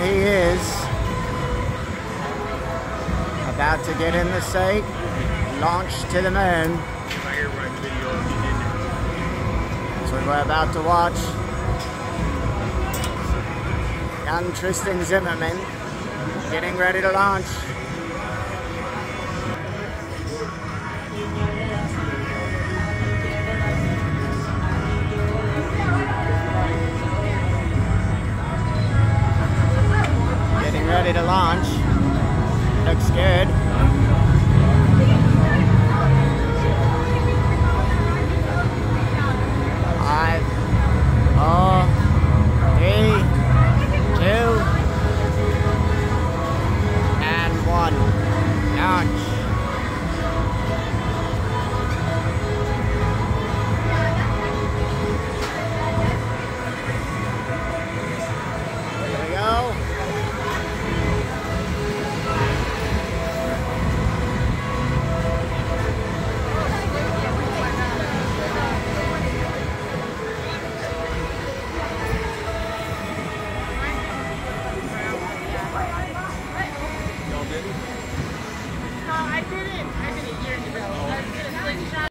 he is about to get in the site, launch to the moon. That's what we're about to watch. Young Tristan Zimmerman getting ready to launch. Getting ready to launch. Looks good. 5, 4, 3, 2, and 1. Launch. Here we go. No, I didn't. I did it years ago. I did a slingshot.